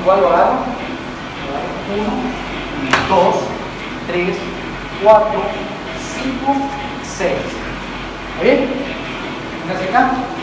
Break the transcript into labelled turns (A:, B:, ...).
A: igual lo agarro. 1, 2, 3, 4, 5, 6. ¿Está bien? Venga hacia acá.